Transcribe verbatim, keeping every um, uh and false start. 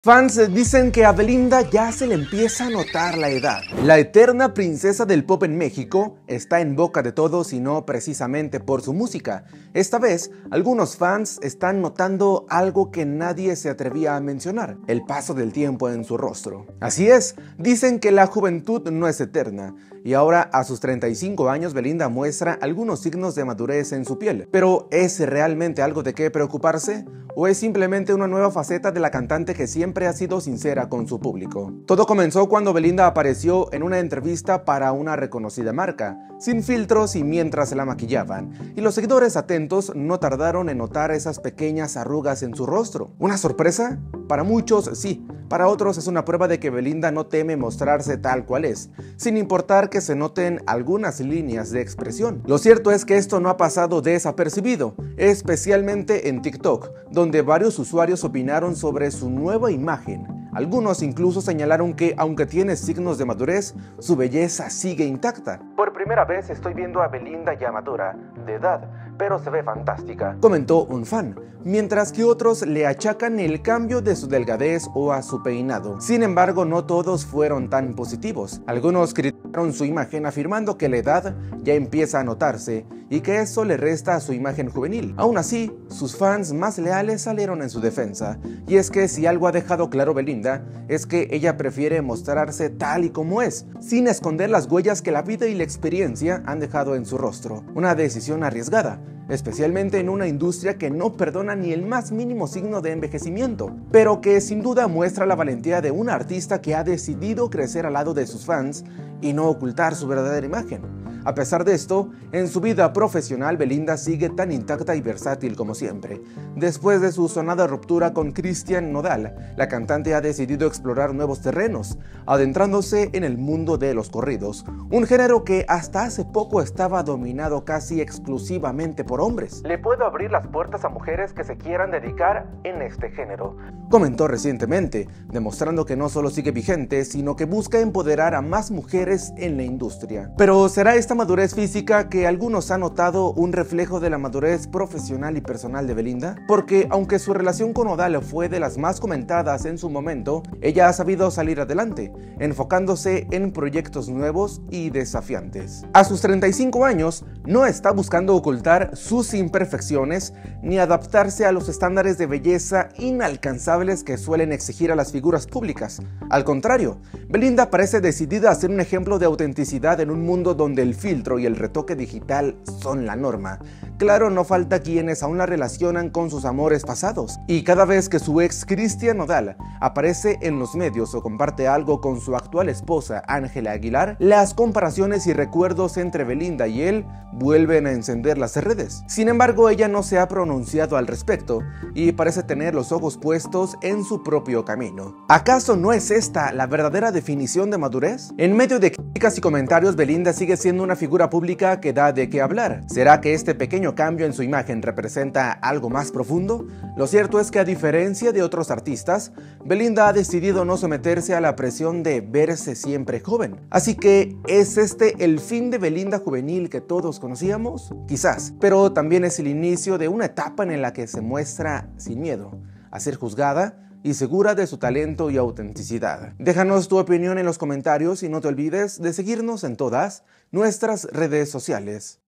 Fans dicen que a Belinda ya se le empieza a notar la edad. La eterna princesa del pop en México está en boca de todos y no precisamente por su música. Esta vez, algunos fans están notando algo que nadie se atrevía a mencionar: el paso del tiempo en su rostro. Así es, dicen que la juventud no es eterna, y ahora a sus treinta y cinco años Belinda muestra algunos signos de madurez en su piel. Pero ¿es realmente algo de qué preocuparse? ¿O es simplemente una nueva faceta de la cantante que siempre ha sido sincera con su público? Todo comenzó cuando Belinda apareció en una entrevista para una reconocida marca, sin filtros y mientras se la maquillaban, y los seguidores atentos no tardaron en notar esas pequeñas arrugas en su rostro. ¿Una sorpresa? Para muchos sí, para otros es una prueba de que Belinda no teme mostrarse tal cual es, sin importar que se noten algunas líneas de expresión. Lo cierto es que esto no ha pasado desapercibido, especialmente en TikTok, donde varios usuarios opinaron sobre su nueva imagen. Algunos incluso señalaron que, aunque tiene signos de madurez, su belleza sigue intacta. Por primera vez estoy viendo a Belinda ya madura, de edad, pero se ve fantástica, comentó un fan, mientras que otros le achacan el cambio de su delgadez o a su peinado. Sin embargo, no todos fueron tan positivos. Algunos criticaron su imagen afirmando que la edad ya empieza a notarse y que eso le resta a su imagen juvenil. Aún así, sus fans más leales salieron en su defensa, y es que si algo ha dejado claro Belinda, es que ella prefiere mostrarse tal y como es, sin esconder las huellas que la vida y la experiencia han dejado en su rostro. Una decisión arriesgada, especialmente en una industria que no perdona ni el más mínimo signo de envejecimiento, pero que sin duda muestra la valentía de una artista que ha decidido crecer al lado de sus fans y no ocultar su verdadera imagen. A pesar de esto, en su vida profesional Belinda sigue tan intacta y versátil como siempre. Después de su sonada ruptura con Cristian Nodal, la cantante ha decidido explorar nuevos terrenos, adentrándose en el mundo de los corridos, un género que hasta hace poco estaba dominado casi exclusivamente por hombres. Le puedo abrir las puertas a mujeres que se quieran dedicar en este género, comentó recientemente, demostrando que no solo sigue vigente, sino que busca empoderar a más mujeres en la industria. Pero ¿será esta madurez física que algunos han notado un reflejo de la madurez profesional y personal de Belinda? Porque aunque su relación con Nodal fue de las más comentadas en su momento, ella ha sabido salir adelante, enfocándose en proyectos nuevos y desafiantes. A sus treinta y cinco años, no está buscando ocultar sus imperfecciones ni adaptarse a los estándares de belleza inalcanzables que suelen exigir a las figuras públicas. Al contrario, Belinda parece decidida a ser un ejemplo de autenticidad en un mundo donde el filtro y el retoque digital son la norma. Claro, no falta quienes aún la relacionan con sus amores pasados, y cada vez que su ex Cristian Nodal aparece en los medios o comparte algo con su actual esposa Ángela Aguilar, las comparaciones y recuerdos entre Belinda y él vuelven a encender las redes. Sin embargo, ella no se ha pronunciado al respecto y parece tener los ojos puestos en su propio camino. ¿Acaso no es esta la verdadera definición de madurez? En medio de críticas y comentarios, Belinda sigue siendo una figura pública que da de qué hablar. ¿Será que este pequeño cambio en su imagen representa algo más profundo? Lo cierto es que, a diferencia de otros artistas, Belinda ha decidido no someterse a la presión de verse siempre joven. Así que, ¿es este el fin de Belinda juvenil que todos conocíamos? Quizás, pero también es el inicio de una etapa en la que se muestra sin miedo a ser juzgada y segura de su talento y autenticidad. Déjanos tu opinión en los comentarios y no te olvides de seguirnos en todas nuestras redes sociales.